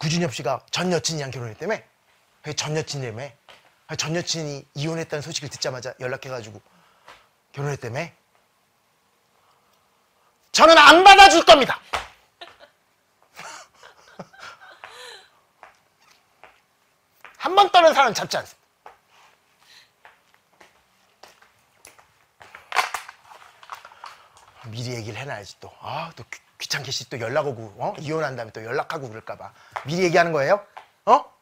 구준엽 씨가 전 여친이랑 결혼했다며? 전 여친이라며? 전 여친이 이혼했다는 소식을 듣자마자 연락해가지고 결혼했다며? 저는 안 받아줄 겁니다. 한 번 떠는 사람 잡지 않습니다. 미리 얘기를 해놔야지 또. 또 귀찮게 씨 또 연락 오고, 이혼한 다음에 또 연락하고 그럴까봐. 미리 얘기하는 거예요?